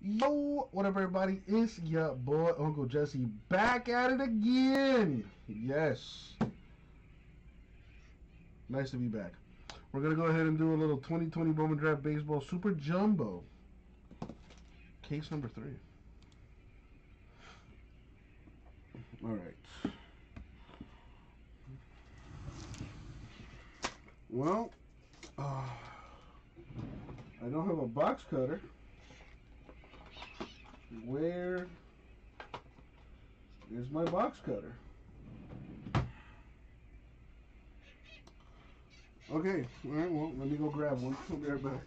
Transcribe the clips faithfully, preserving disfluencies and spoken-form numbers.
Yo, what up, everybody? It's your boy, Uncle Jesse, back at it again. Yes. Nice to be back. We're going to go ahead and do a little twenty twenty Bowman Draft Baseball Super Jumbo. Case number three. All right. Well, uh, I don't have a box cutter. Where is my box cutter? Okay, all right, well, let me go grab one. I'll be right back.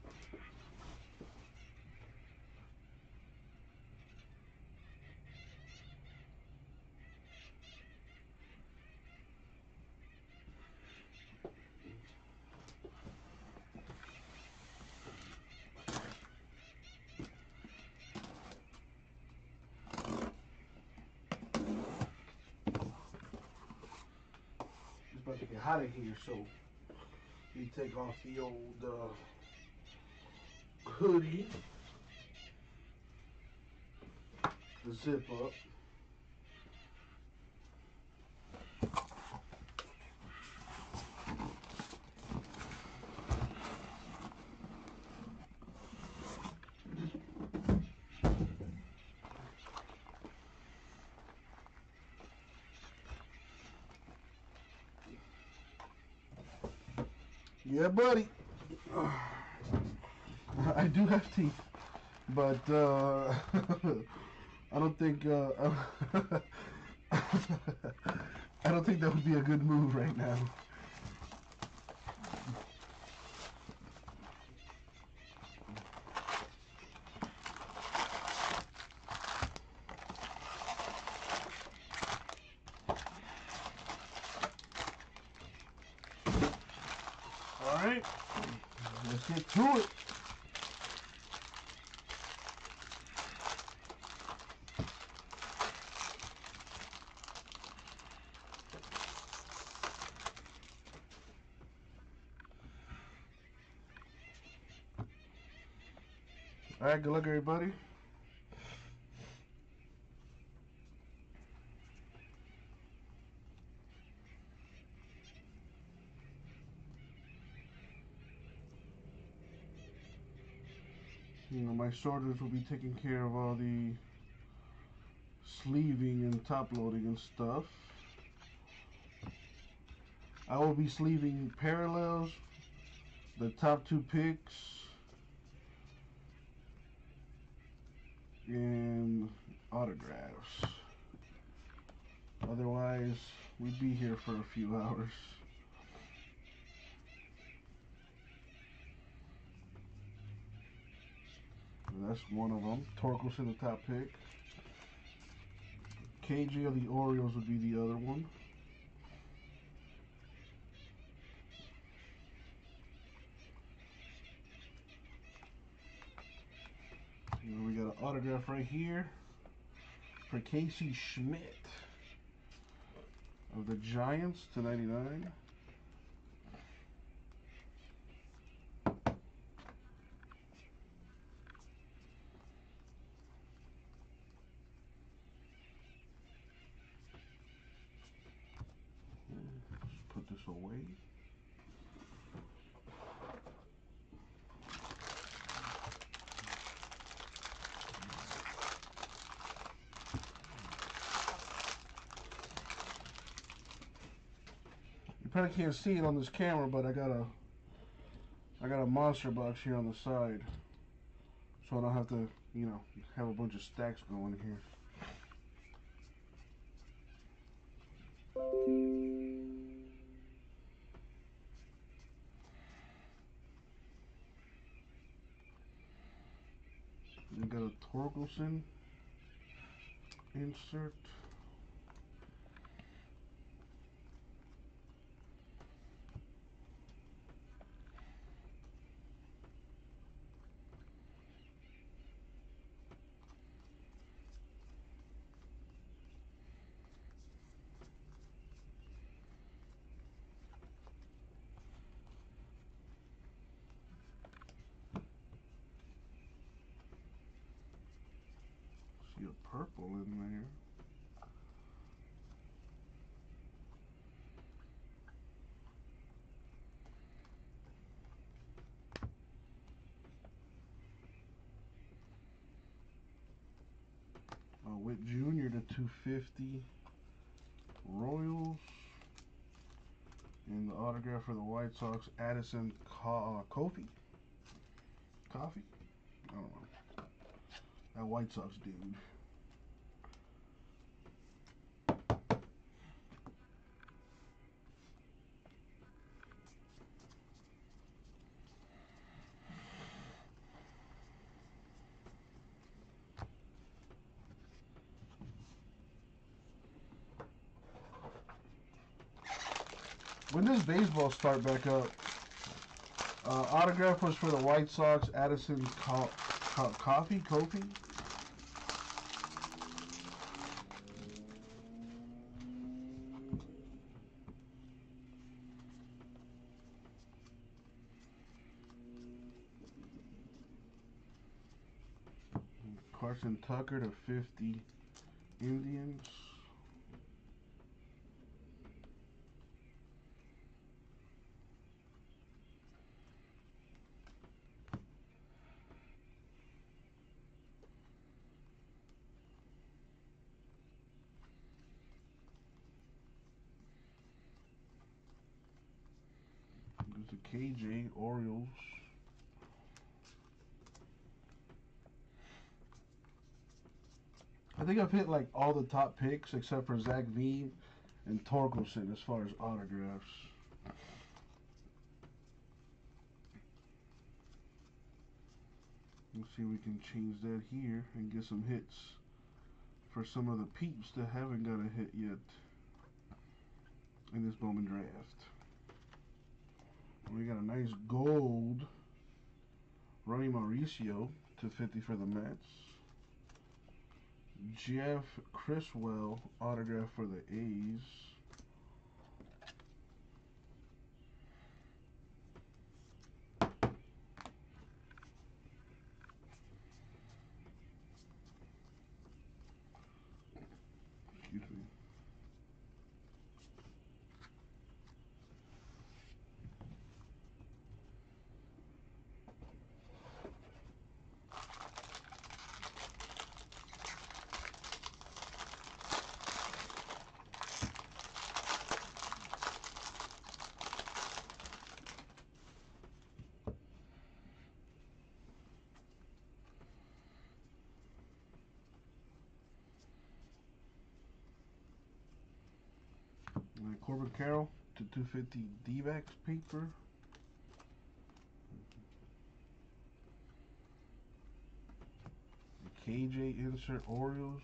It's about to get hot in here, so you take off the old uh, hoodie, the zip up. Yeah, buddy. I do have teeth, but uh, I don't think uh, I don't think that would be a good move right now. All right, let's get to it. All right, good luck, everybody. You know, my sorters will be taking care of all the sleeving and top loading and stuff. I will be sleeving parallels, the top two picks, and autographs. Otherwise, we'd be here for a few hours. And that's one of them. Torkelson, the top pick. K J of the Orioles would be the other one. And we got an autograph right here for Casey Schmidt of the Giants to ninety-nine. Let's put this away. You probably can't see it on this camera, but I got a I got a monster box here on the side, so I don't have to, you know, have a bunch of stacks going here. We got a Torkelson insert. see a purple in there. Uh, Witt Junior to two fifty. Royals. And the autograph for the White Sox, Addison Co- uh, Coffee. Coffee? I don't know. That White Sox dude. When does baseball start back up? Uh, autograph was for the White Sox, Addison Co- Co- Coffee? Coffee? Carson Tucker to fifty. Indians. There's a K J, Orioles. I think I've hit like all the top picks except for Zach Veen and Torkelson as far as autographs. Let's see if we can change that here and get some hits for some of the peeps that haven't got a hit yet in this Bowman draft. We got a nice gold Ronnie Mauricio to fifty for the Mets. Jeff Criswell autograph for the A's. Excuse me. And Corbin Carroll to two fifty D-backs paper. K J insert Orioles.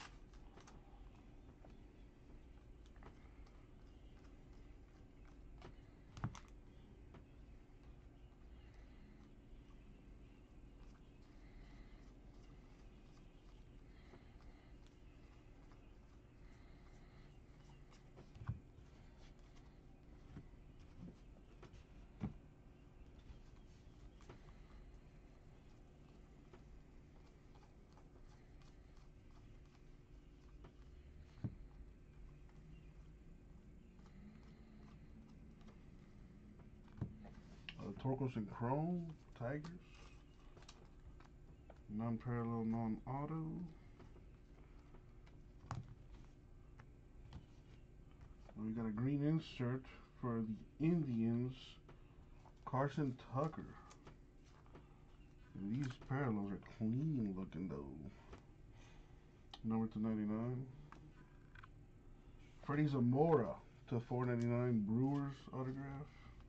Uh, Torkelson Chrome, Tigers. Non-parallel, non-auto. We got a green insert for the Indians, Carson Tucker. And these parallels are clean looking though. Number to ninety-nine. Freddie Zamora to four ninety-nine, Brewers autograph.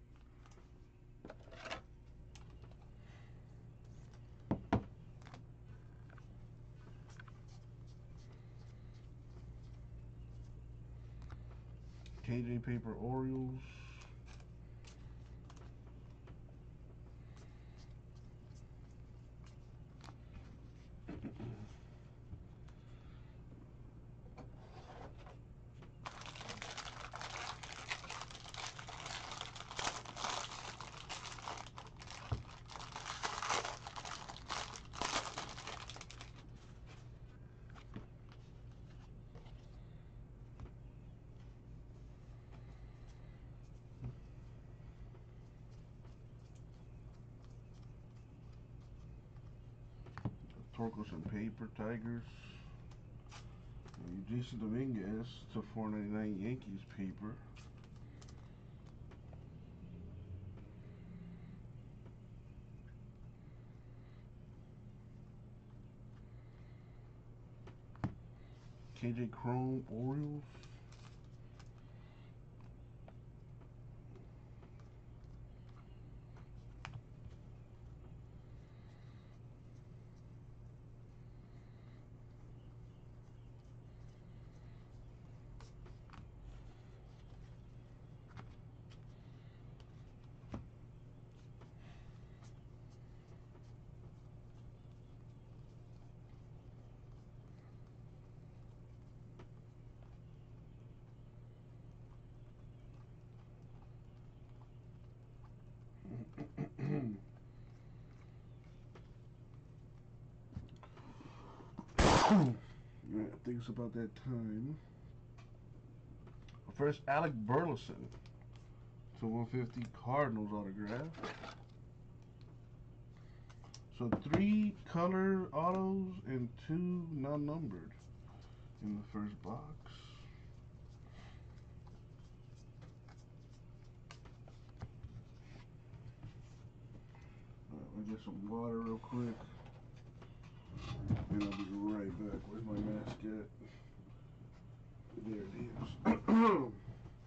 K J paper Orioles. Torkelson paper, Tigers. And Jason Dominguez to four ninety-nine Yankees paper. K J Chrome Orioles. Yeah, I think it's about that time. First, Alec Burleson to one fifty Cardinals autograph. So three color autos and two non-numbered in the first box. All right, let me get some water real quick. And I'll be right back. Where's my mask at? There it is.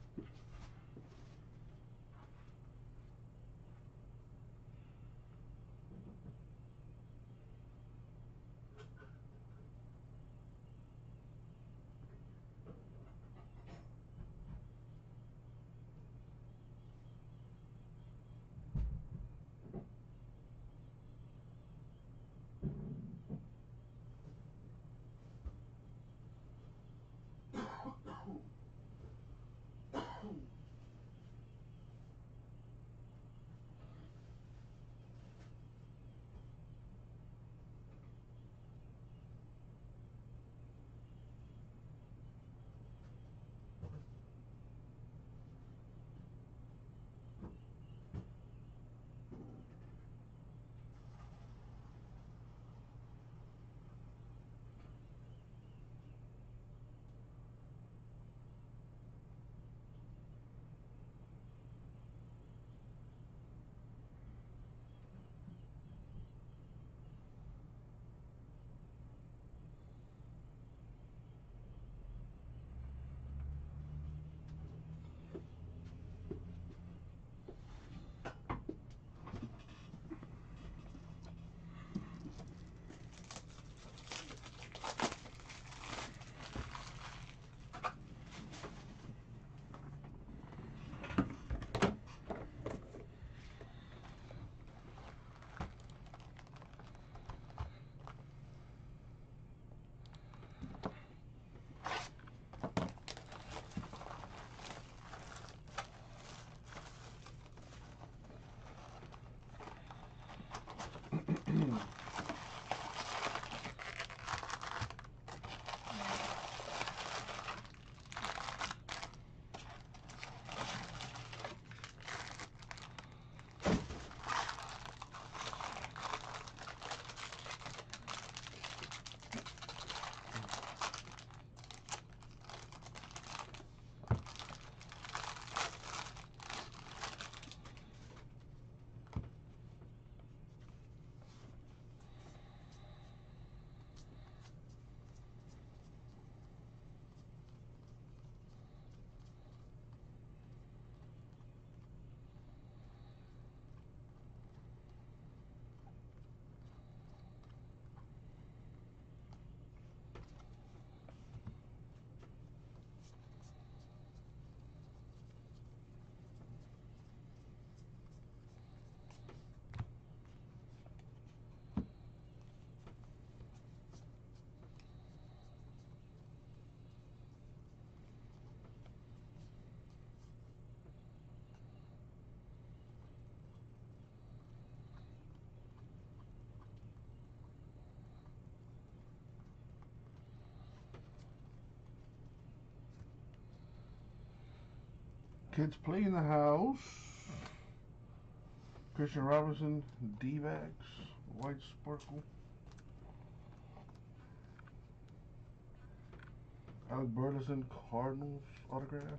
Kids play in the house. Christian Robinson, D-backs, white sparkle. Alec Burleson, Cardinals autograph.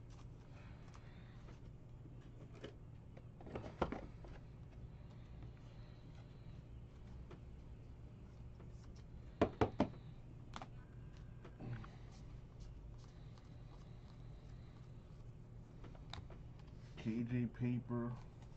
K J paper.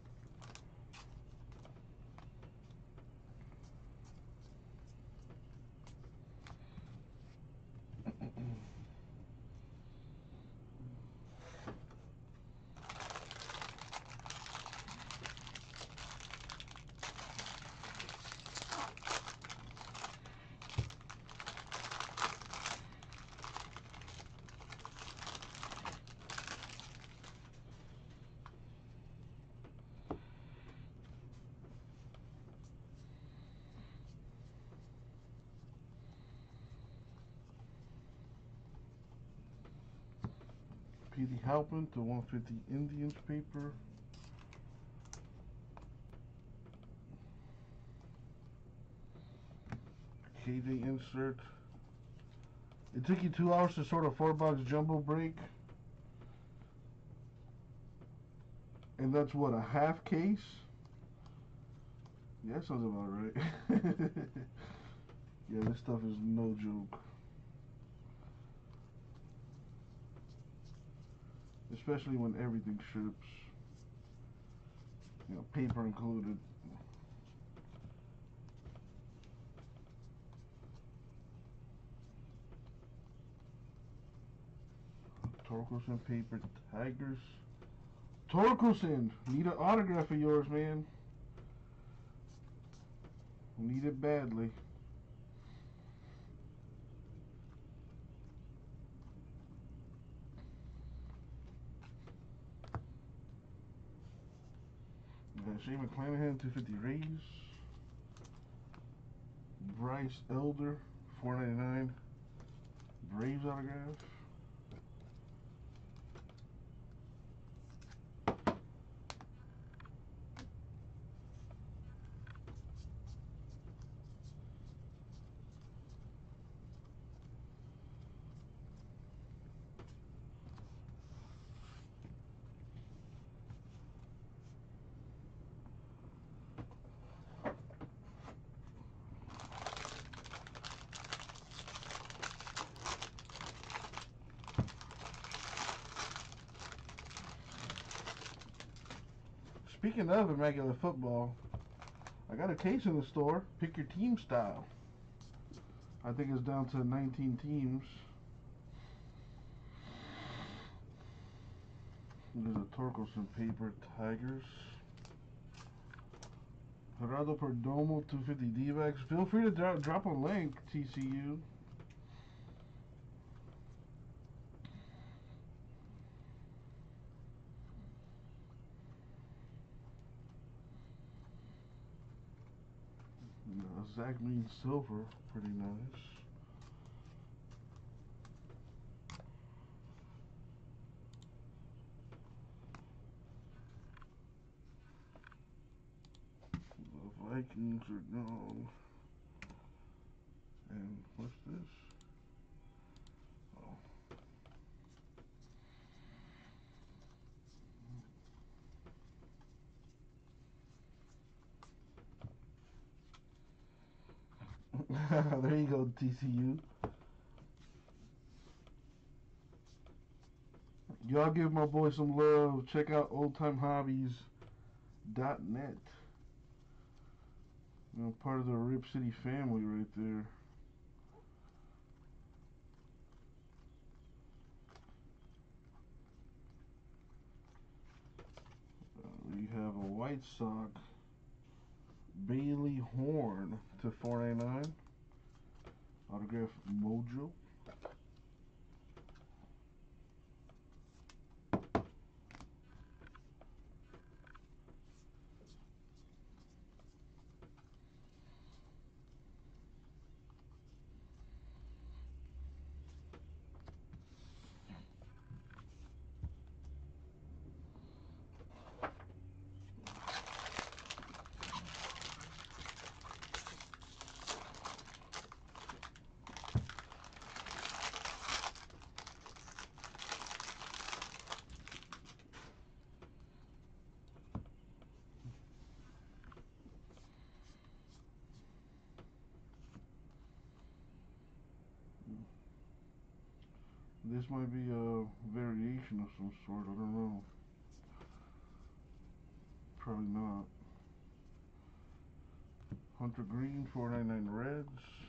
Petey Halpin to one fifty Indians paper. K J insert. It took you two hours to sort a four box jumbo break. And that's what, a half case? Yeah, that sounds about right. Yeah, this stuff is no joke. Especially when everything ships. You know, paper included. Torkelson paper, Tigers. Torkelson! Need an autograph of yours, man. Need it badly. Uh, Shane McClanahan, two fifty Rays. Bryce Elder, four ninety-nine. Braves autograph. Speaking of immaculate football, I got a case in the store. Pick your team style. I think it's down to nineteen teams. There's a Torkelson paper, Tigers. Gerardo Perdomo, two fifty D-backs. Feel free to drop, drop a link, T C U. Uh, Zach Means silver, pretty nice. The Vikings are gone. And what's this? Oh. There you go, T C U. Y'all give my boy some love. Check out old time hobbies dot net. You know, part of the Rip City family right there. Uh, we have a White Sox Bailey Horn to four ninety-nine. Autograph Mojo. this might be a variation of some sort. I don't know. Probably not. Hunter Green, four ninety-nine Reds.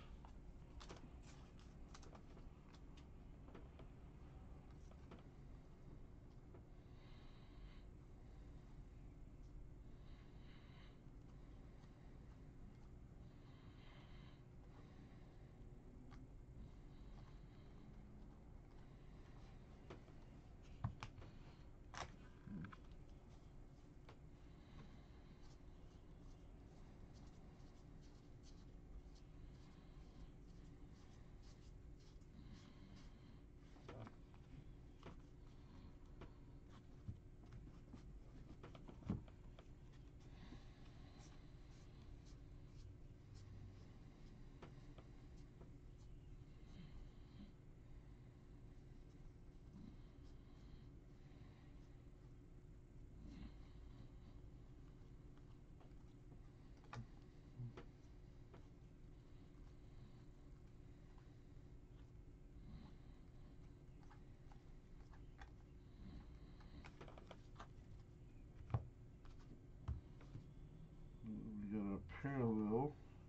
We got a parallel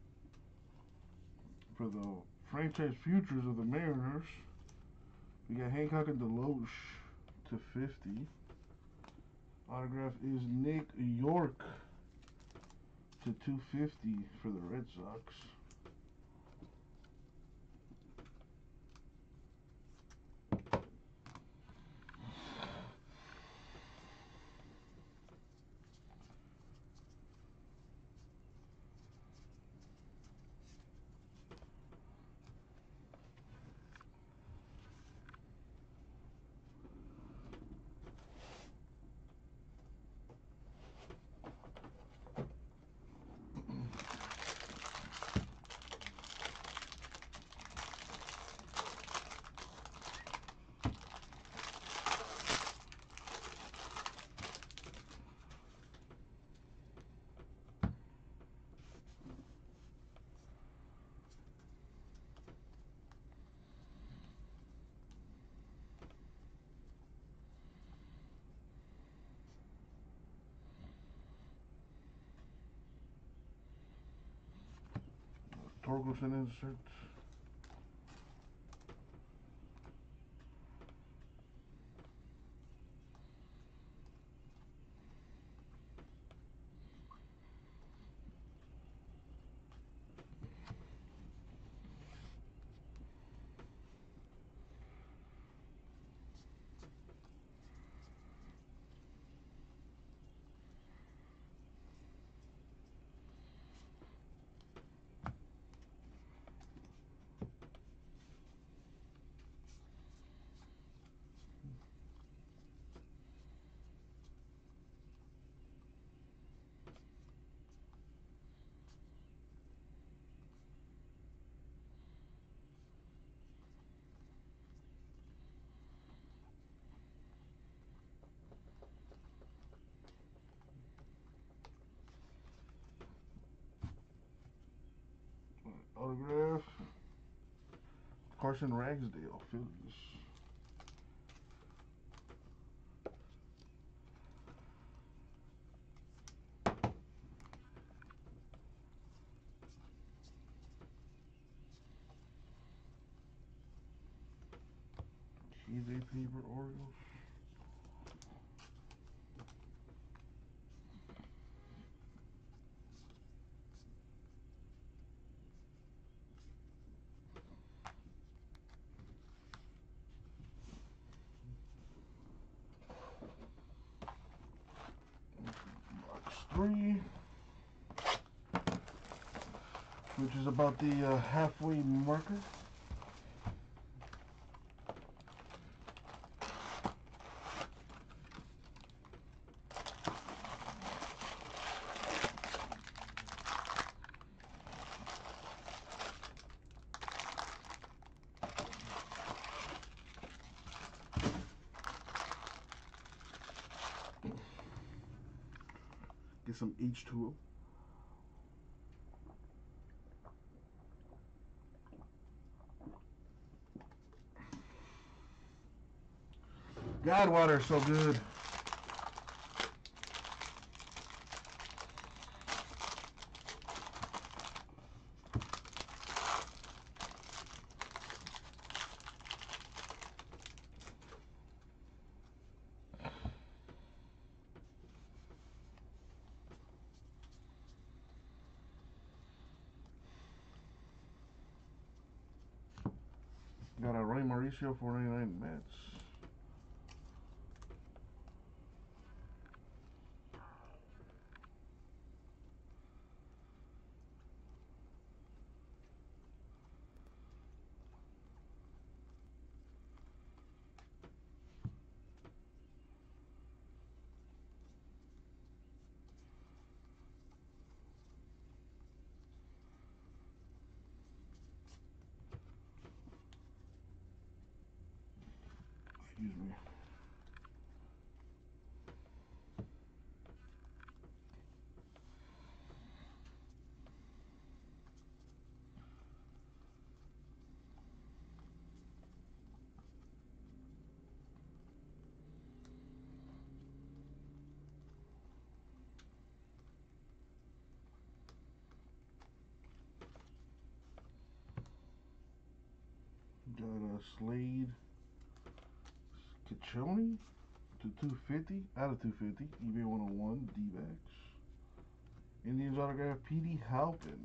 for the franchise futures of the Mariners. We got Hancock and Deloche to fifty. Autograph is Nick York to two fifty for the Red Sox. Torkelson insert. Autograph. Carson Ragsdale, Phillies. G J Paper, Orioles. Three, which is about the uh, halfway marker. Get some H two O. God, water is so good. Got a Ray Mauricio four ninety-nine Mets. Excuse me. Got a Slade Ciccione to two fifty, out of two fifty, eBay one oh one, D-backs. Indians autograph, P D Halpin.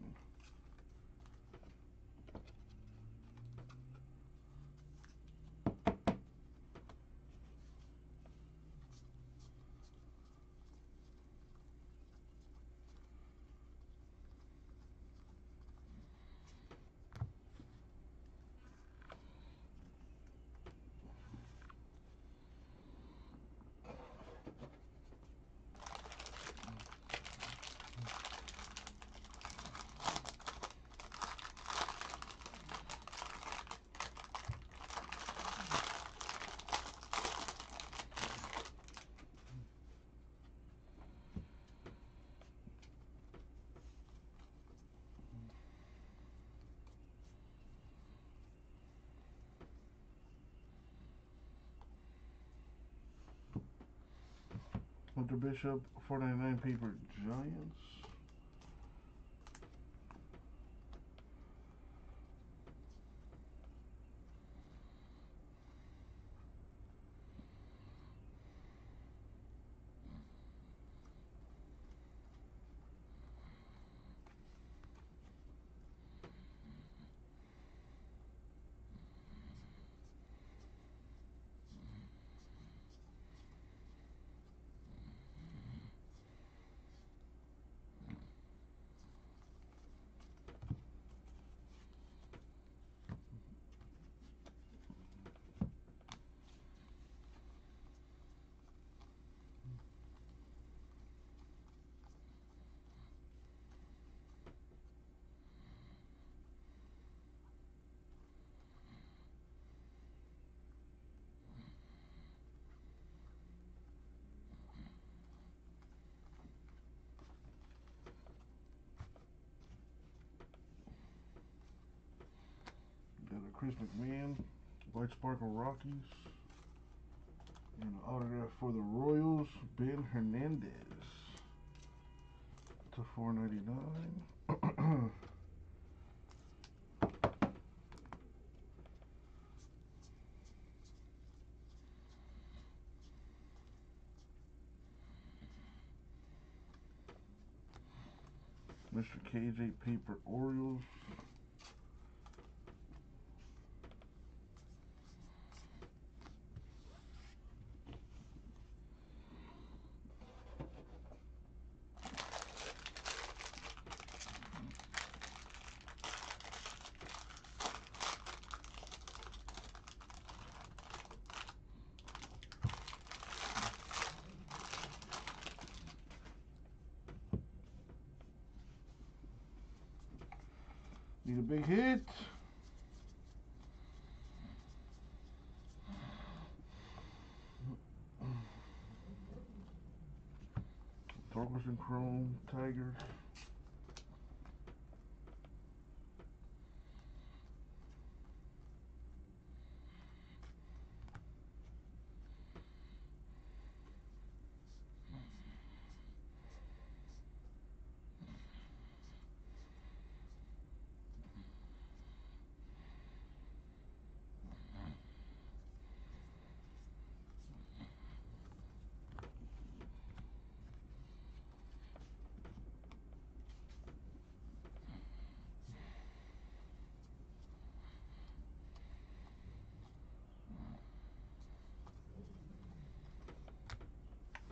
Hunter Bishop, four ninety-nine paper Giants. Got a Chris McMahon, White Sparkle Rockies, and an autograph for the Royals, Ben Hernandez to four ninety-nine. Mister K J paper Orioles. Need a big hit. Torkelson Chrome Tigers.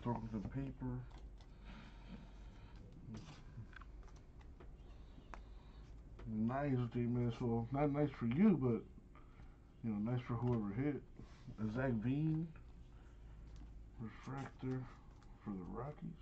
circles of paper. Nice, J-Man. So, not nice for you, but, you know, nice for whoever hit. A Zach Veen refractor for the Rockies.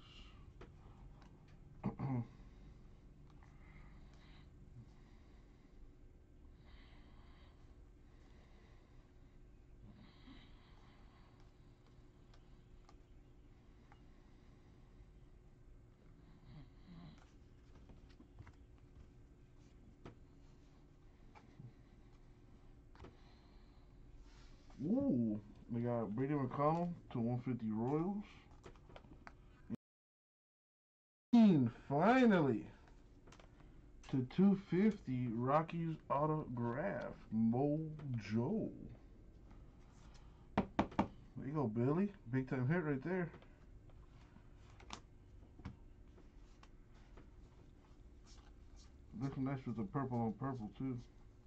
Ooh, we got Brady McConnell to one fifty Royals. And finally, to two fifty Rockies autograph, Mojo. There you go, Billy. Big time hit right there. Looks nice with the purple on purple, too.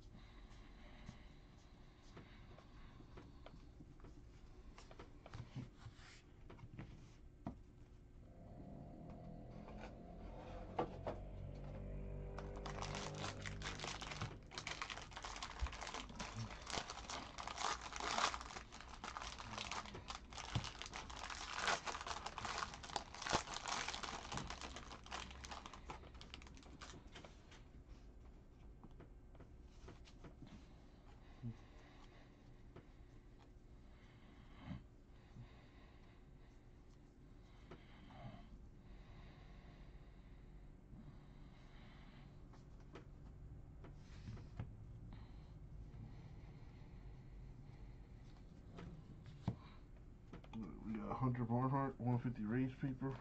We got Hunter Barnhart, one fifty Rays paper.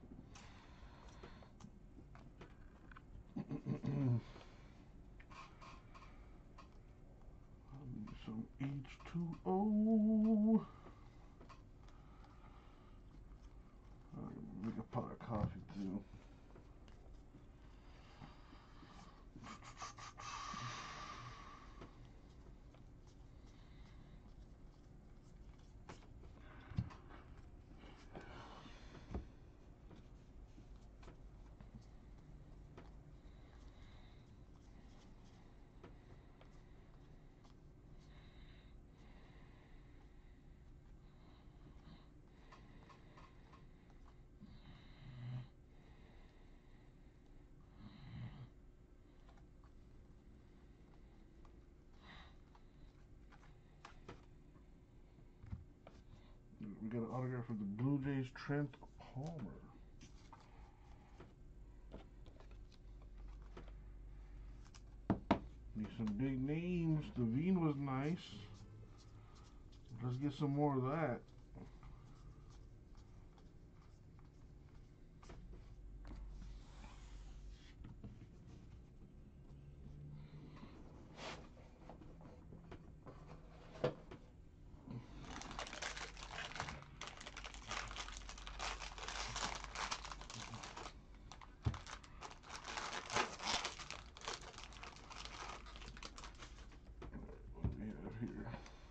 Some H two O. Make a pot of coffee too. We got an autograph for the Blue Jays, Trent Palmer. Need some big names. Devine was nice. Let's get some more of that. What do we have here?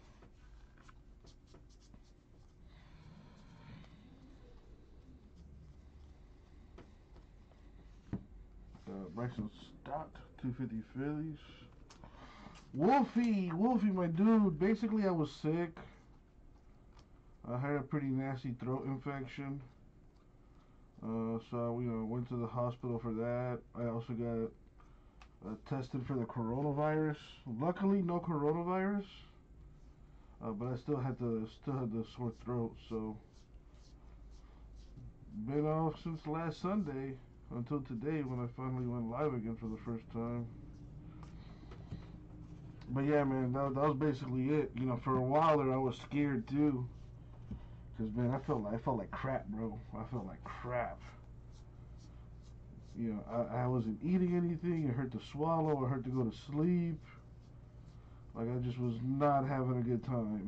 Uh, Bryson Stott, two fifty Phillies. Wolfie, Wolfie, my dude. Basically, I was sick. I had a pretty nasty throat infection. Uh, so, you know, went to the hospital for that. I also got uh, tested for the coronavirus. Luckily, no coronavirus. Uh, but I still had the still had the sore throat. So, been off since last Sunday until today when I finally went live again for the first time. But yeah, man, that, that was basically it. You know, for a while there, I was scared too. Cause man, I felt like I felt like crap, bro. I felt like crap. You know, I, I wasn't eating anything. It hurt to swallow. It hurt to go to sleep. Like I just was not having a good time.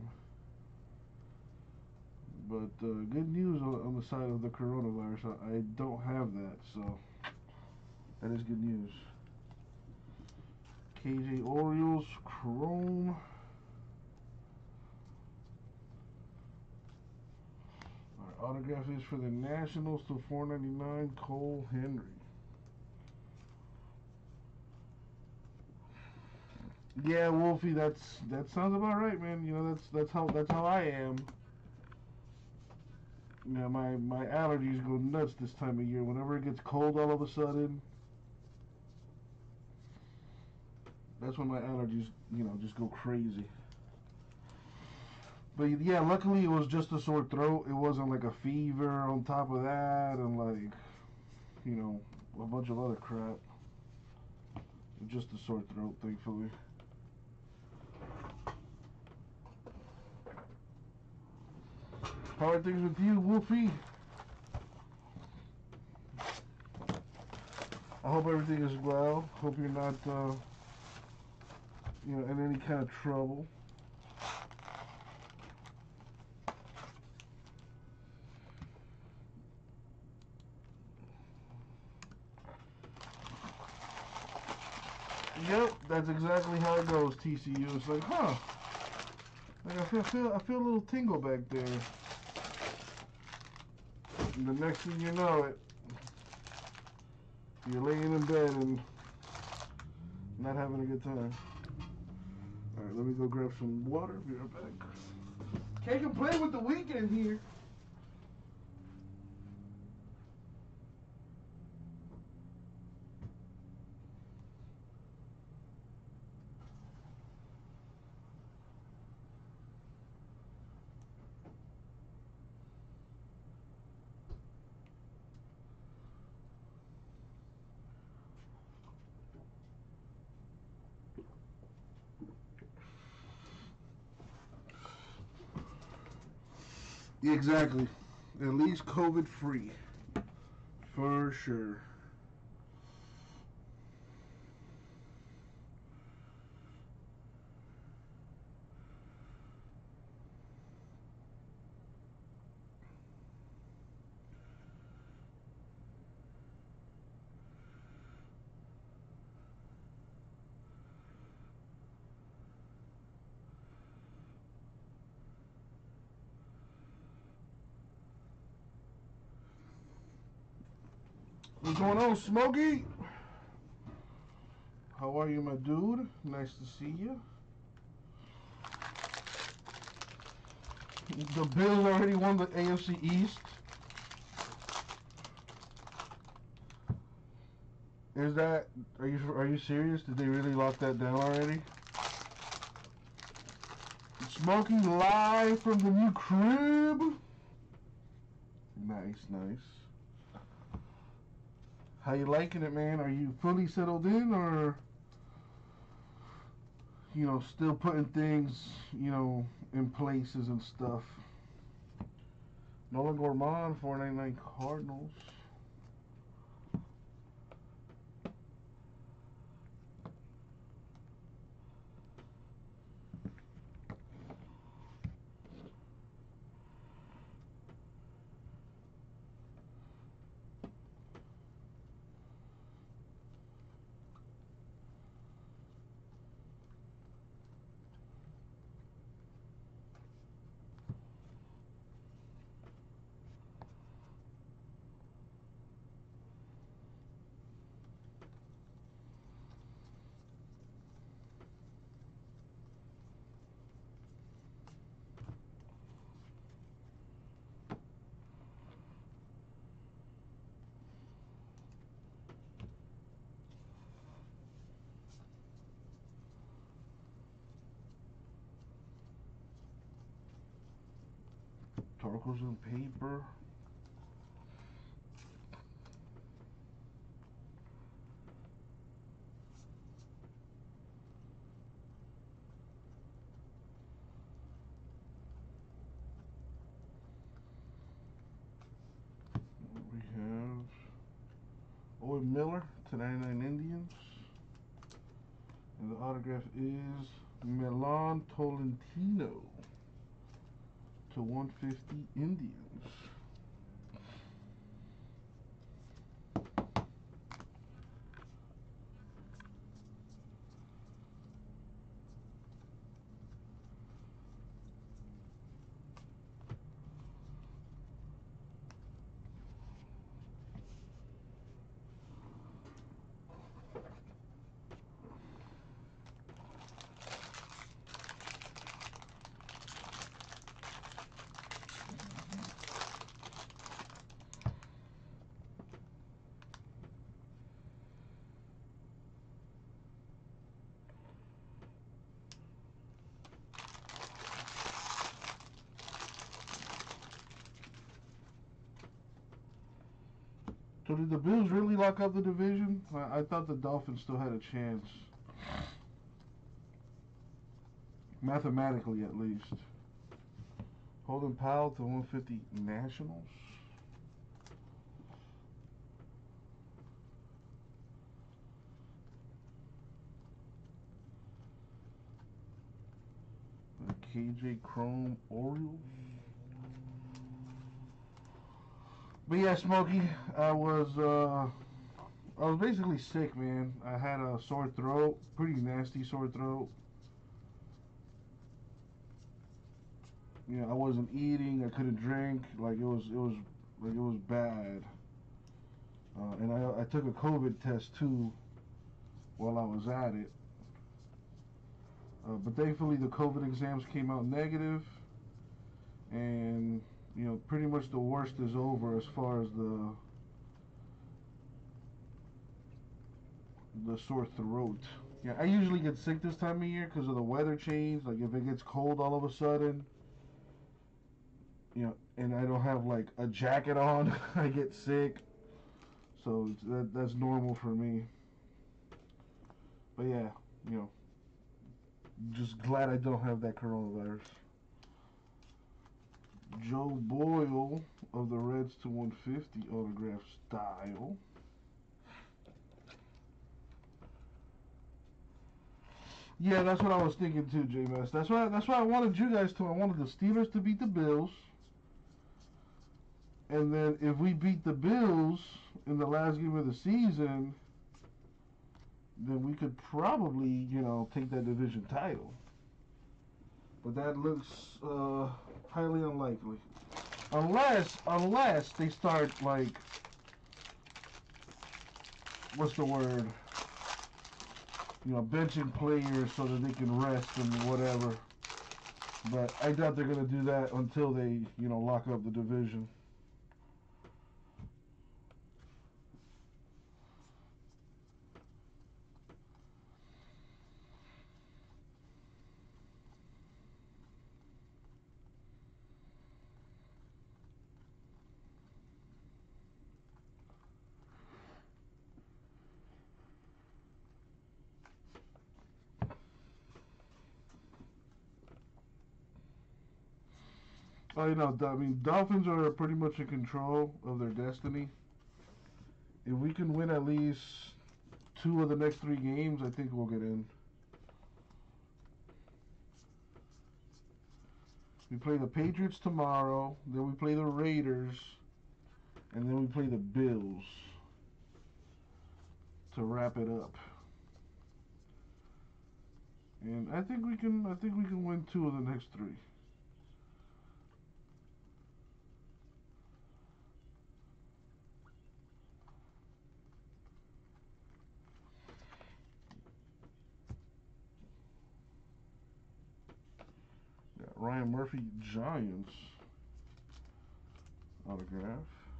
But uh, good news on, on the side of the coronavirus. I, I don't have that, so that is good news. K J Orioles Chrome. Autograph is for the Nationals to four ninety-nine, Cole Henry. Yeah, Wolfie, that's that sounds about right, man. You know, that's that's how that's how I am. Yeah, my my allergies go nuts this time of year. Whenever it gets cold all of a sudden, that's when my allergies, you know, just go crazy. But yeah, luckily it was just a sore throat. It wasn't like a fever on top of that and like, you know, a bunch of other crap. Just a sore throat, thankfully. How are things with you, Wolfie? I hope everything is well. Hope you're not, uh, you know, in any kind of trouble. Yep, that's exactly how it goes, T C U. It's like, huh. Like I feel, feel I feel a little tingle back there. And the next thing you know it, you're laying in bed and not having a good time. Alright, let me go grab some water. Be right back. Can't complain with the weekend here. Exactly. At least COVID free. For sure. What's going on, Smokey? How are you, my dude? Nice to see you. The Bills already won the A F C East. Is that? Are you are you serious? Did they really lock that down already? Smokey live from the new crib. Nice, nice. How you liking it, man? Are you fully settled in, or you know, still putting things, you know, in places and stuff? Nolan Gorman, four ninety-nine Cardinals. Torcos on paper. We have Owen Miller to ninety-nine Indians. And the autograph is Milan Tolentino to one fifty Indians. So did the Bills really lock up the division? I, I thought the Dolphins still had a chance. Mathematically, at least. Holden Powell to one fifty Nationals. K J Chrome Orioles. But yeah, Smokey, I was uh, I was basically sick, man. I had a sore throat, pretty nasty sore throat. You know, I wasn't eating, I couldn't drink, like it was, it was, like it was bad. Uh, and I, I took a COVID test too while I was at it. Uh, but thankfully, the COVID exams came out negative, and you know, pretty much the worst is over as far as the the sore throat. Yeah, I usually get sick this time of year because of the weather change. Like if it gets cold all of a sudden, you know, and I don't have like a jacket on, I get sick. So it's, that that's normal for me. But yeah, you know, just glad I don't have that coronavirus. Joe Boyle of the Reds to one fifty autograph style. Yeah, that's what I was thinking too, J-Mass. That's why that's why I wanted you guys to. I wanted the Steelers to beat the Bills. And then if we beat the Bills in the last game of the season, then we could probably, you know, take that division title. But that looks uh, highly unlikely. Unless, unless they start, like, what's the word? You know, benching players so that they can rest and whatever. But I doubt they're going to do that until they, you know, lock up the division. Oh, you know, I mean, Dolphins are pretty much in control of their destiny. If we can win at least two of the next three games, I think we'll get in. We play the Patriots tomorrow, then we play the Raiders, and then we play the Bills to wrap it up. And I think we can. I think we can win two of the next three. Got Ryan Murphy, Giants autograph.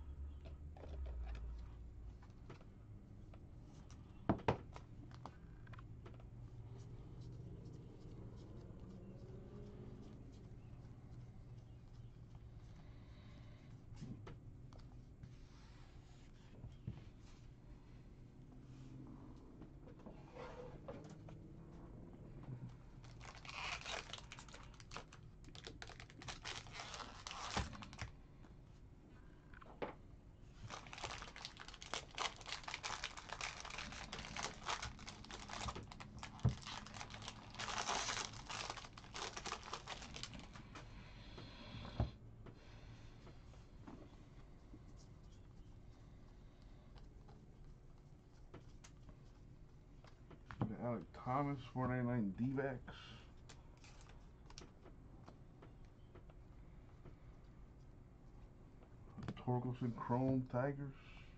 Alec Thomas, four ninety-nine D-backs. Torkelson, Chrome, Tigers.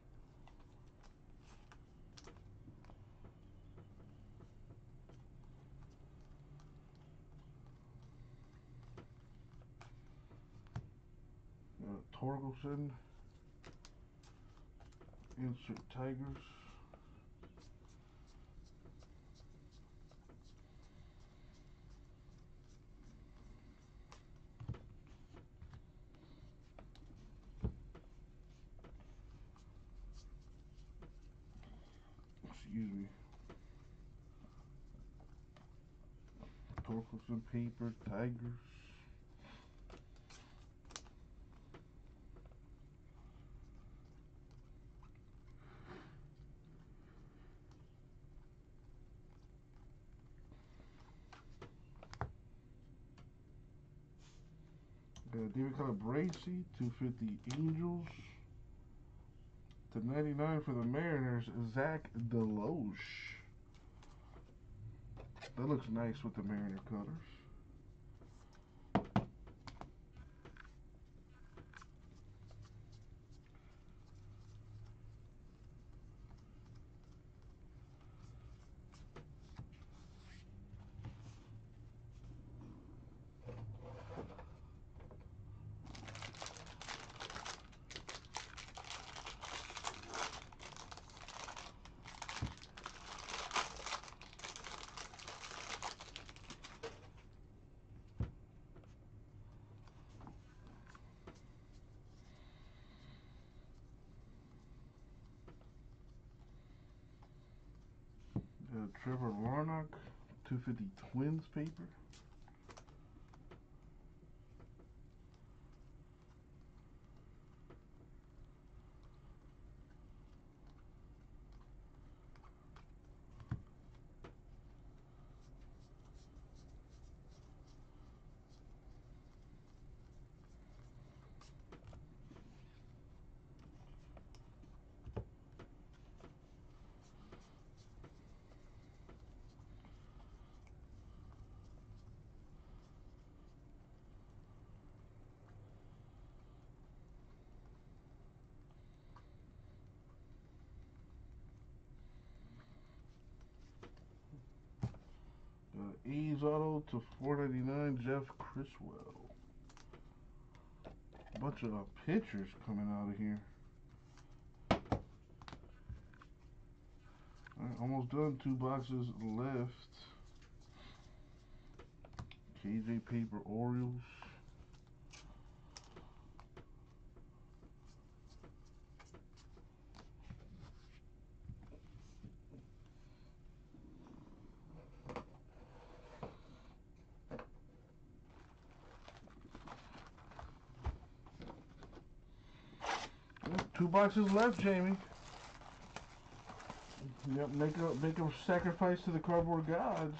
Uh, Torkelson, insert Tigers. Excuse me. Torkelson paper, Tigers. Got David Calabrese, two fifty Angels. To ninety-nine for the Mariners, Zach Deloche. That looks nice with the Mariner colors. Uh, Trevor Larnach, two fifty Twins paper. Uh, A's auto to four ninety-nine, Jeff Criswell. A bunch of uh, pitchers coming out of here. All right, almost done. Two boxes left. K J paper Orioles. Two boxes left, Jamie. Yep, make a make a sacrifice to the cardboard gods,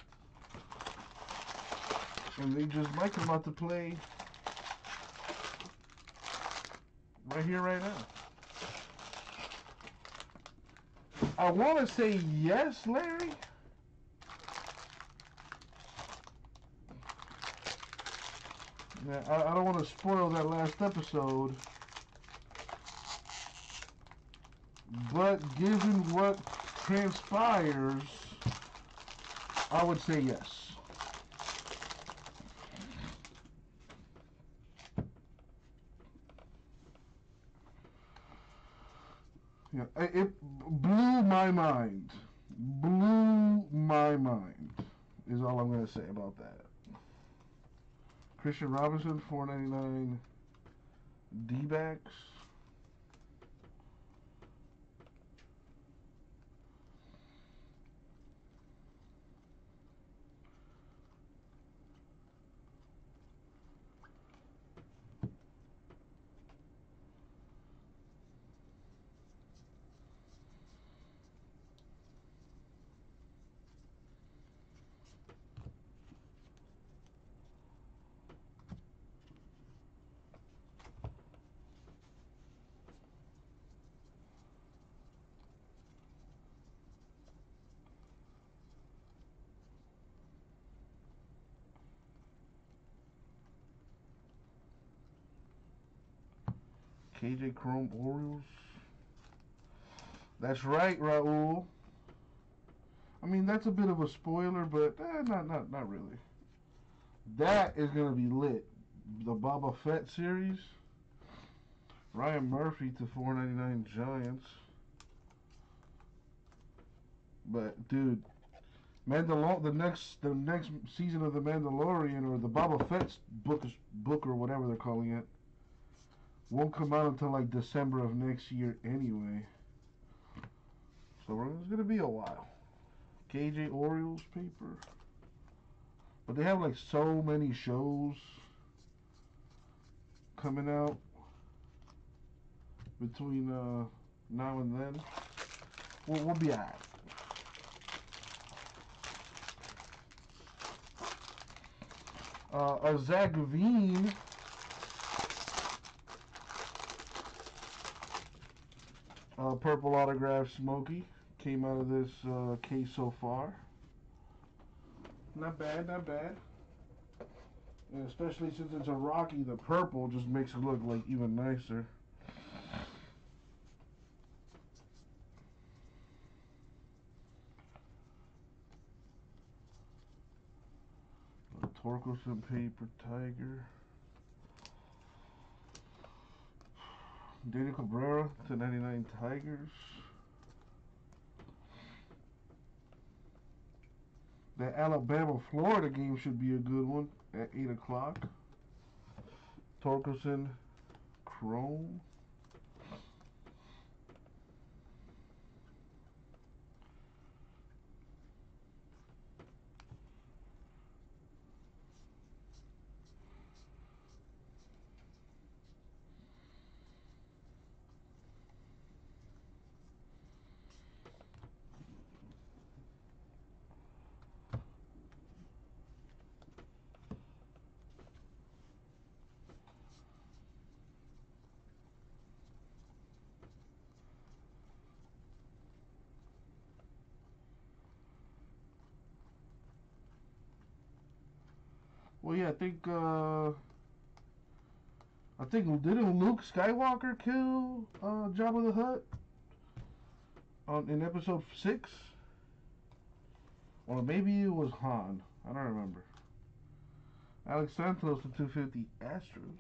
and they just might come out to play right here, right now. I want to say yes, Larry. Yeah, I, I don't want to spoil that last episode. But given what transpires, I would say yes. Yeah, it blew my mind. Blew my mind is all I'm going to say about that. Christian Robinson, four ninety-nine D-backs. K J Chrome Orioles. That's right, Raul. I mean, that's a bit of a spoiler, but eh, not not not really. That is gonna be lit. The Boba Fett series. Ryan Murphy to four ninety-nine Giants. But dude, Mandalor the next the next season of the Mandalorian or the Boba Fett's book book or whatever they're calling it won't come out until like December of next year anyway. So it's gonna be a while. K J Orioles paper. But they have like so many shows coming out between uh, now and then. We'll, we'll be alright. Uh, a Zach Veen uh, purple autograph Smokey came out of this uh, case so far. Not bad, not bad. And especially since it's a Rocky, the purple just makes it look like even nicer. Torkelson paper Tiger. Daniel Cabrera to ninety-nine Tigers. The Alabama-Florida game should be a good one at eight o'clock. Torkelson Chrome. Well, yeah, I think, uh, I think, didn't Luke Skywalker kill uh, Jabba the Hutt on, in episode six? Or maybe it was Han. I don't remember. Alex Santos to two fifty Astros.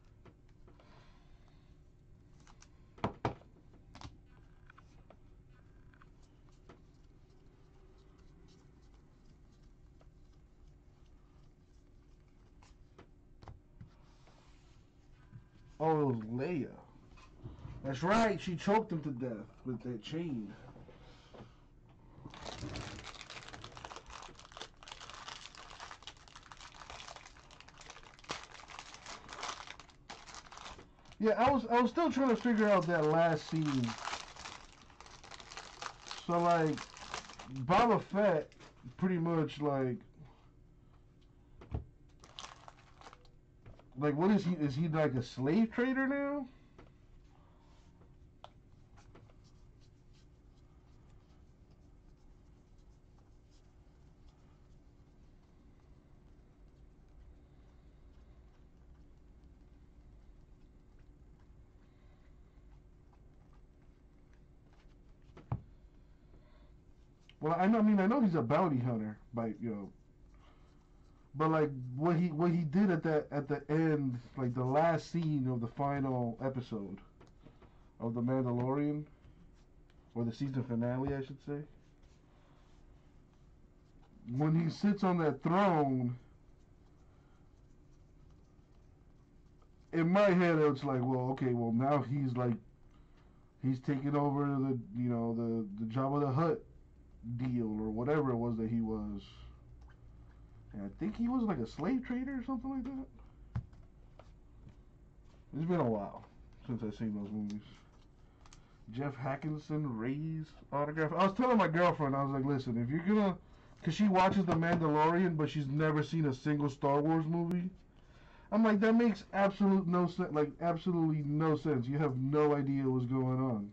Oh, it was Leia. That's right, she choked him to death with that chain. Yeah, I was I was still trying to figure out that last scene. So like Boba Fett pretty much like like what is he is he like a slave trader now? Well, I know. I mean, I know he's a bounty hunter, by you know. But like what he what he did at that at the end, like the last scene of the final episode of the Mandalorian, or the season finale, I should say. When he sits on that throne, in my head it's like, well, okay, well now he's like, he's taking over the you know the the Jabba the Hutt deal or whatever it was that he was. And I think he was like a slave trader or something like that. It's been a while since I've seen those movies. Jeff Hackinson, Ray's autograph. I was telling my girlfriend, I was like, listen, if you're gonna, because she watches The Mandalorian, but she's never seen a single Star Wars movie. I'm like, that makes absolute no sense. Like, absolutely no sense. You have no idea what's going on.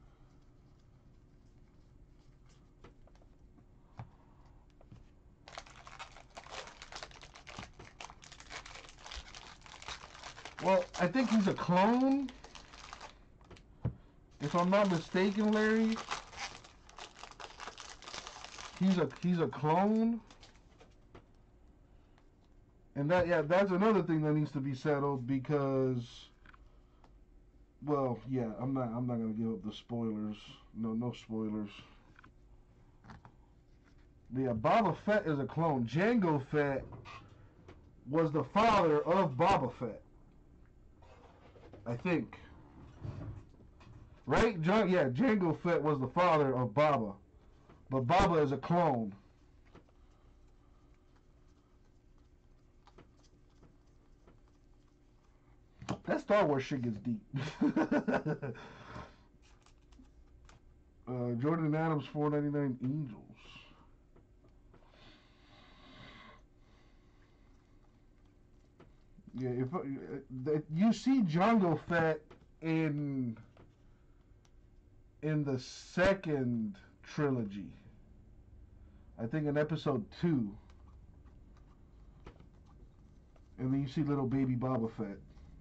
Well, I think he's a clone. If I'm not mistaken, Larry, he's a he's a clone. And that yeah, that's another thing that needs to be settled because, well, yeah, I'm not I'm not gonna give up the spoilers. No, no spoilers. Yeah, Boba Fett is a clone. Jango Fett was the father of Boba Fett, I think. Right? John, yeah, Jango Fett was the father of Baba. But Baba is a clone. That Star Wars shit gets deep. uh, Jordan Adams, four ninety-nine Angels. Yeah, if uh, you see Jango Fett in in the second trilogy, I think in episode two, and then you see little baby Boba Fett.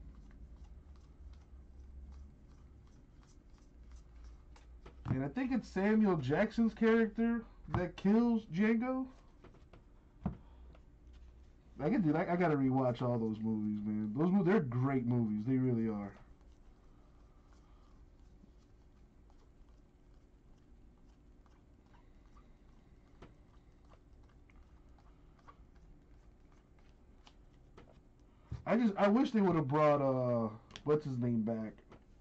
And I think it's Samuel Jackson's character that kills Jango. I can do that. I gotta rewatch all those movies, man. Those movies, they're great movies. They really are. I just, I wish they would have brought, uh, what's his name back?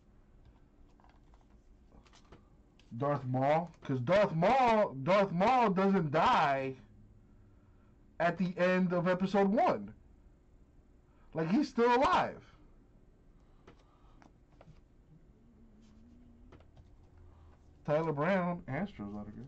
Darth Maul. Because Darth Maul, Darth Maul doesn't die at the end of episode one. Like, he's still alive. Tyler Brown, Astros autograph.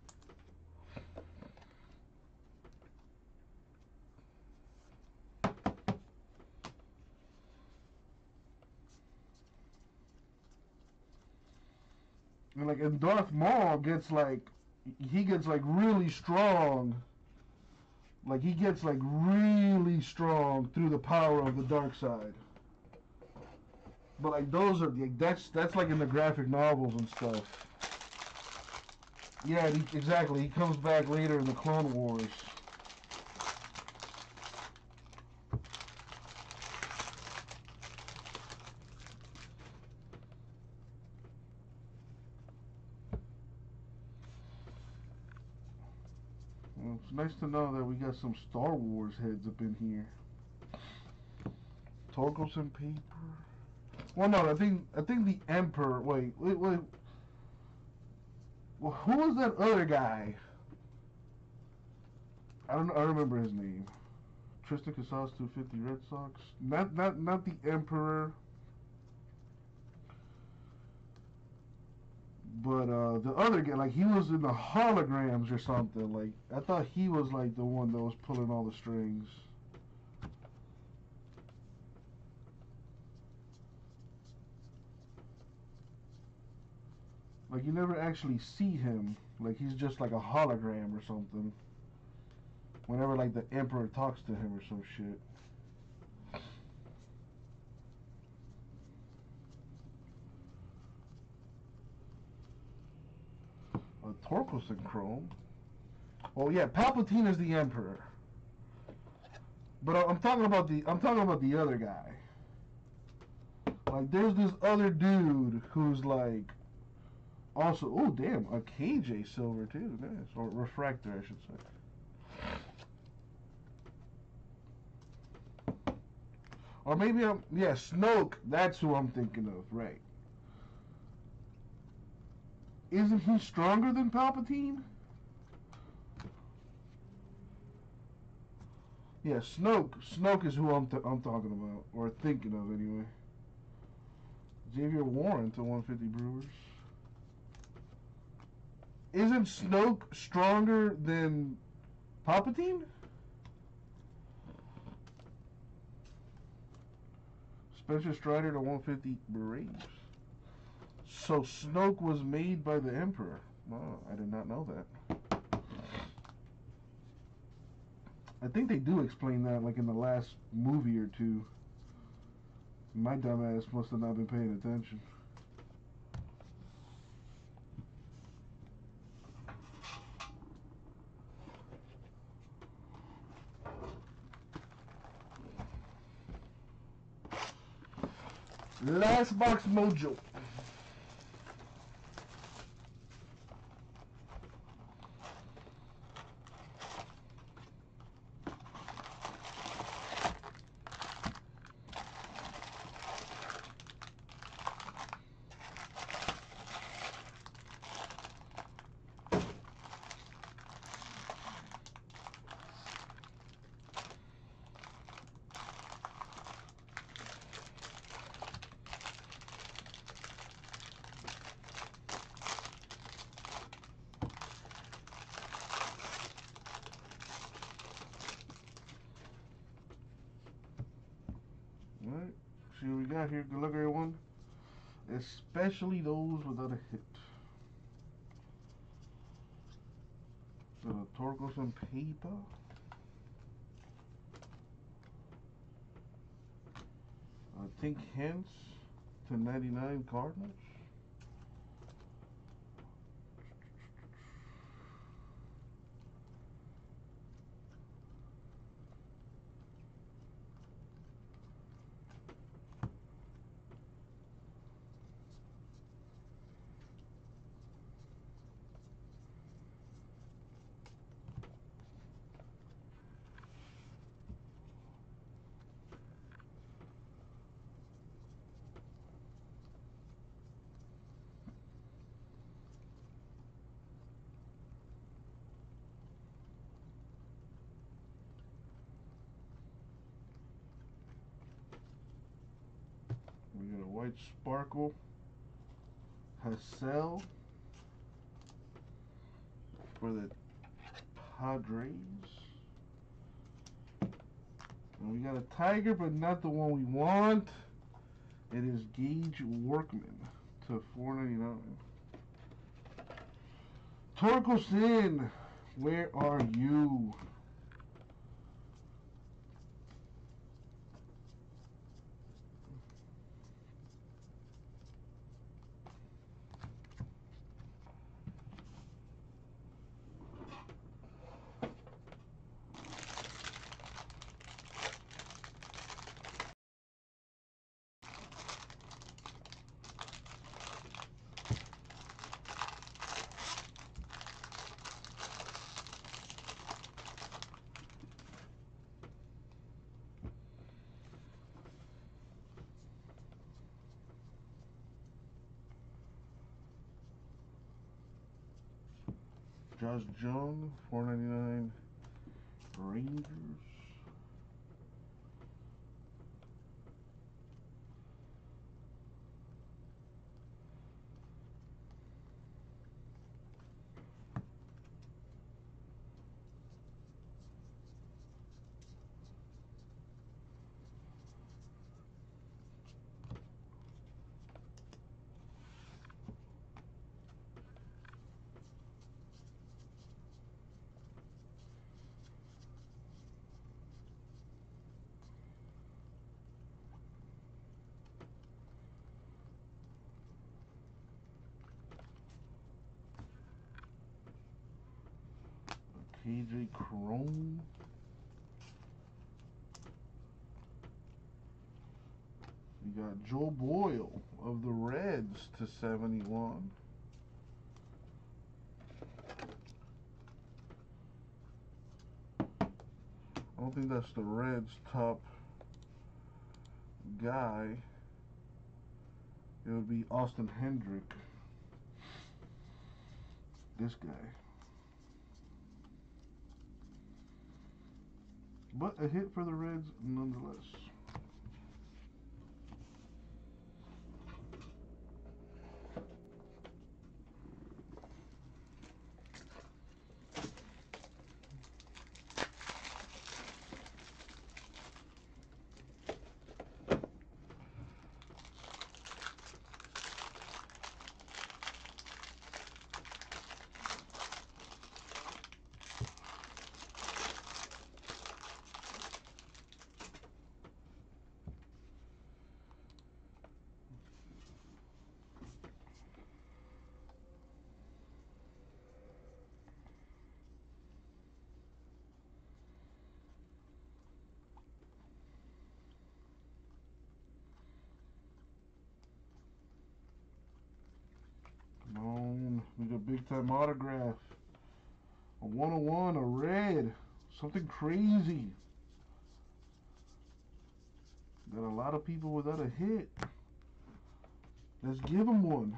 And like, and Darth Maul gets like, he gets like really strong. Like he gets like really strong through the power of the dark side. But like those are like that's that's like in the graphic novels and stuff. Yeah, he, exactly. He comes back later in the Clone Wars. Well, it's nice to know that we got some Star Wars heads up in here. Torkelson paper. Well, no, I think I think the Emperor. Wait, wait, wait. Well, who was that other guy? I don't. I don't remember his name. Tristan Casas, two fifty Red Sox. Not, not, not the Emperor. But uh, the other guy, like he was in the holograms or something. Like I thought he was like the one that was pulling all the strings. Like you never actually see him. Like he's just like a hologram or something. Whenever like the Emperor talks to him or some shit. A Torkelson Chrome. Oh yeah, Palpatine is the Emperor. But I'm talking about the I'm talking about the other guy. Like there's this other dude who's like also oh damn a K J Silver too, nice, or refractor I should say. Or maybe I'm yeah Snoke. That's who I'm thinking of, right? Isn't he stronger than Palpatine? Yeah, Snoke. Snoke is who I'm th I'm talking about, or thinking of anyway. Xavier Warren to one fifty Brewers. Isn't Snoke stronger than Palpatine? Spencer Strider to one fifty Braves. So Snoke was made by the Emperor. Oh, I did not know that. I think they do explain that like in the last movie or two. My dumbass must have not been paying attention. Last box mojo. Alright, see what we got here. Good luck, everyone. Especially those without a hit. So the Torkelson paper. Uh, Tink Hence to ninety-nine Cardinals. We got a white sparkle. Hassel for the Padres. And we got a Tiger, but not the one we want. It is Gage Workman to four ninety-nine. Torkelson, where are you? Josh Jung, four ninety-nine Rangers. K J Chrome. We got Joe Boyle of the Reds to seventy-one. I don't think that's the Reds' top guy. It would be Austin Hendrick. This guy. But a hit for the Reds nonetheless. We got big time autograph. A one oh one, a red. Something crazy. Got a lot of people without a hit. Let's give them one.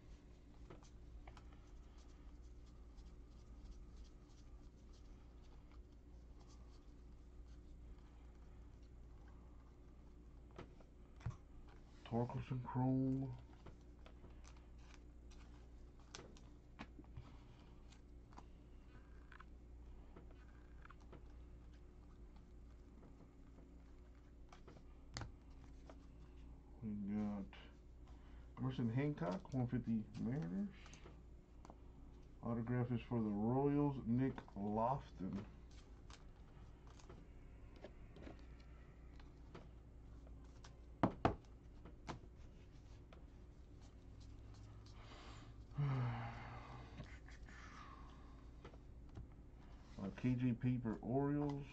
Torkelson Chrome. Emerson Hancock, one fifty Mariners. Autograph is for the Royals, Nick Lofton. uh, K J Paper, Orioles.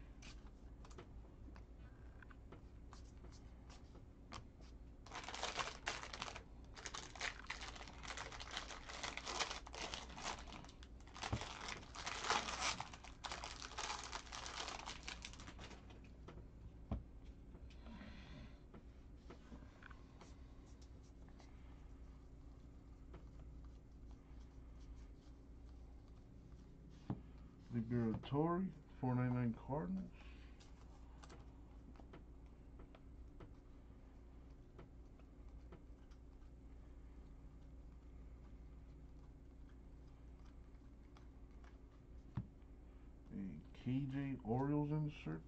Liberatori, four ninety-nine Cardinals. A K J Orioles insert.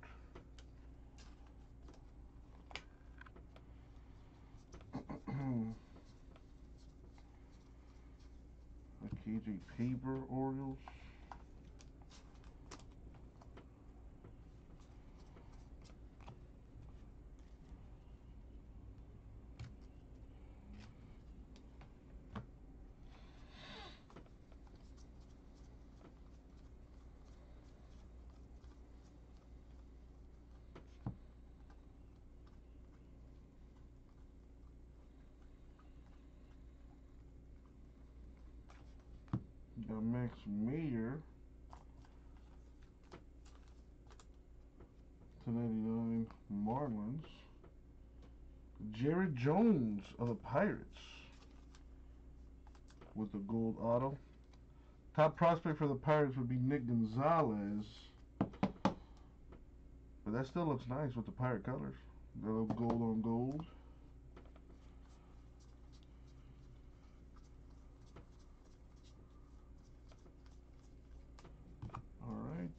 A K J Paper Orioles. Got Max Mayer, two ninety-nine Marlins. Jared Jones of the Pirates with the gold auto. Top prospect for the Pirates would be Nick Gonzalez, but that still looks nice with the Pirate colors. The little gold on gold. All right.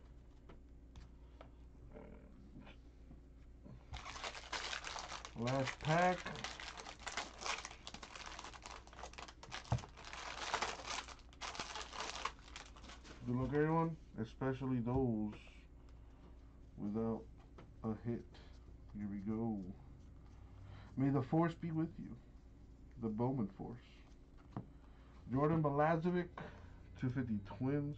Last pack. Good luck, everyone, especially those without a hit. Here we go. May the force be with you. The Bowman Force. Jordan Balazovic, two fifty Twins.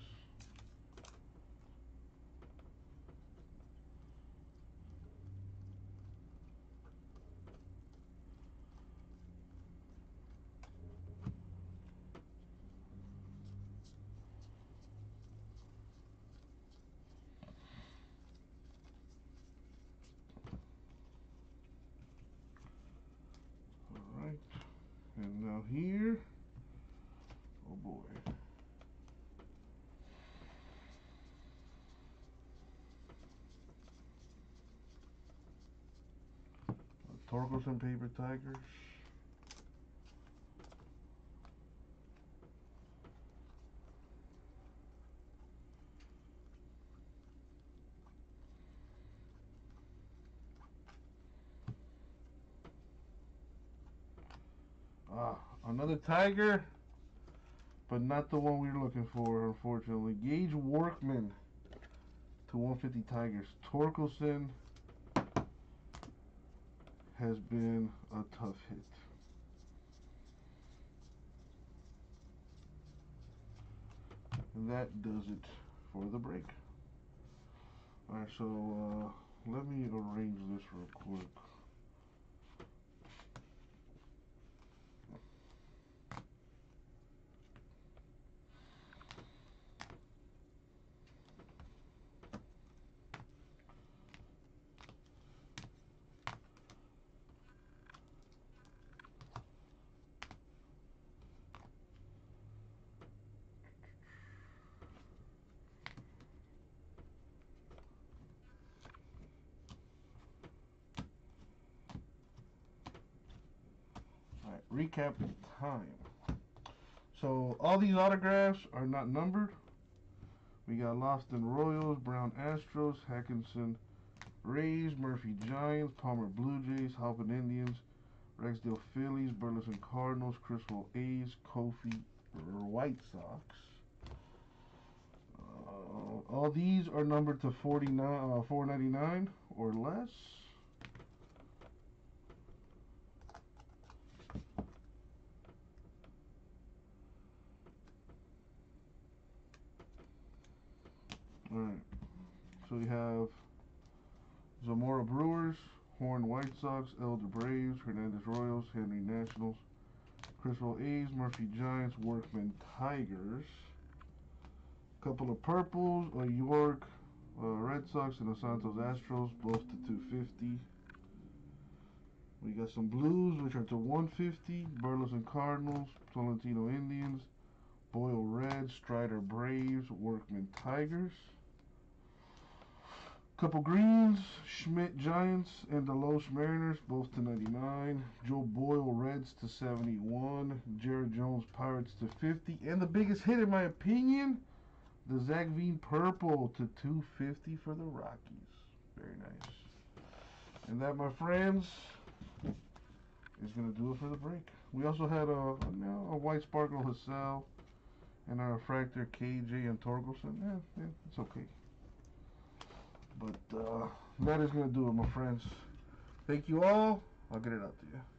Alright. And now here. Oh boy. Torkelson Paper Tigers. Ah, another Tiger, but not the one we were looking for, unfortunately. Gage Workman to one fifty Tigers. Torkelson has been a tough hit. And that does it for the break. Alright, so uh, let me arrange this real quick. Alright, recap time. So all these autographs are not numbered. We got Lofton Royals, Brown Astros, Hackinson Rays, Murphy Giants, Palmer Blue Jays, Halpin Indians, Rexdale Phillies, Burleson Cardinals, Criswell A's, Kofi White Sox. Uh, all these are numbered to forty-nine, uh, four ninety-nine or less. All right. So we have Zamora Brewers, Horn White Sox, Elder Braves, Hernandez Royals, Henry Nationals, Criswell A's, Murphy Giants, Workman Tigers. Couple of purples, a York uh, Red Sox, and a Santos Astros, both to two fifty. We got some blues, which are to one fifty. Burleson Cardinals, Tolentino Indians, Boyle Reds, Strider Braves, Workman Tigers. Couple greens, Schmidt Giants and Deloche Mariners, both to ninety-nine. Joe Boyle Reds to seventy-one. Jared Jones Pirates to fifty. And the biggest hit, in my opinion, the Zach Veen Purple to two fifty for the Rockies. Very nice. And that, my friends, is going to do it for the break. We also had a, a, a White Sparkle Hassel and a Refractor K J and Torkelson. Yeah, yeah, it's okay. But uh, that is going to do it, my friends. Thank you all. I'll get it out to you.